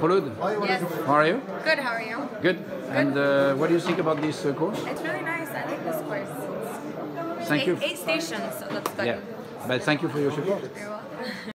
Khloud. Yes. How are you? Good, how are you? Good. And what do you think about this course? It's really nice. I like this course. Thank you. 8 stations, so that's good. Yeah. But thank you for your support. You're welcome.